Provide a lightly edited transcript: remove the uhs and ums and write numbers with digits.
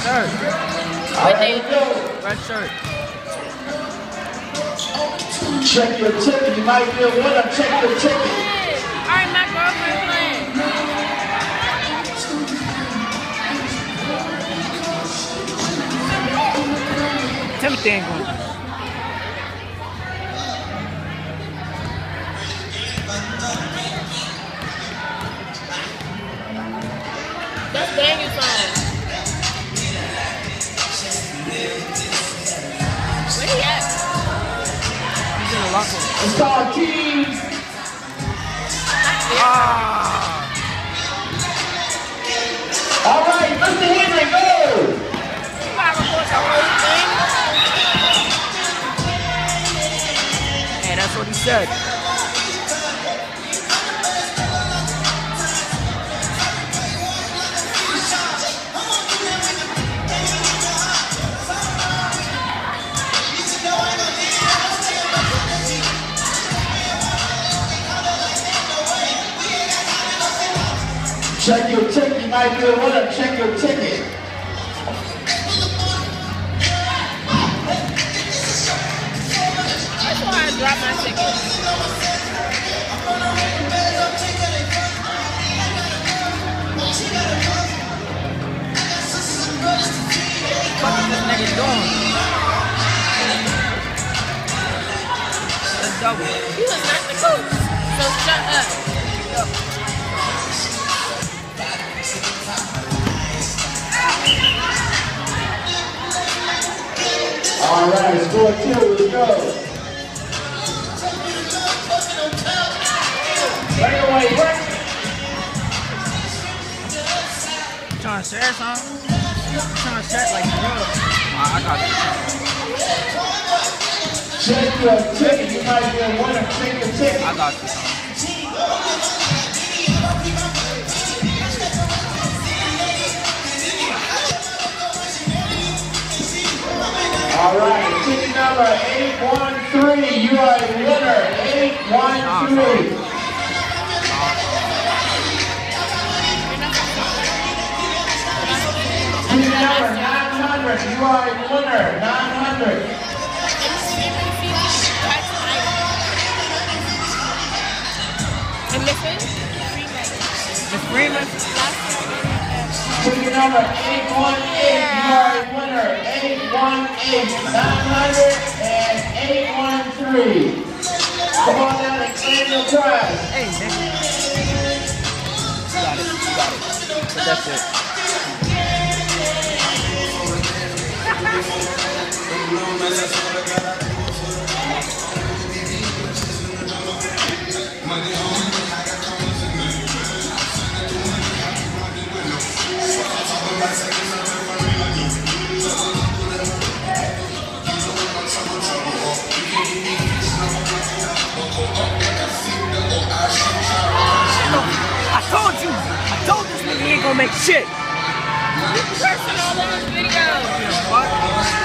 shirt. All right, let's go. Red shirt. Check your ticket. You might be a winner. Check your ticket. Alright, my girlfriend playing. Timothy ain't going. That's Daniel's song. Where he at? He's in the locker room. It's called Keys. All right, Mr. Henry, go. You gotta record the whole thing. Hey, that's what he said. Check your ticket. You might be a winner. Check your ticket. That's why I dropped my ticket. What is this nigga doing? Let's double. You was not the coach. So shut up. All right, score 2. Let's go. Breakaway, break. Trying to share something? Trying to share like real. I got you. Check your ticket. You might be a winner. Check your ticket. I got you. All right, ticket number 813. You are a winner. 813. Ticket number 900. You are a winner. 900. And listen. Miss Freeman? Ticket number 818. You are a winner. 818. 900 and 813. Come on down and claim your prize. Hey, nigga. You got it. You got it. That's it. I told this nigga he ain't gonna make shit. You cursing all over his videos. What?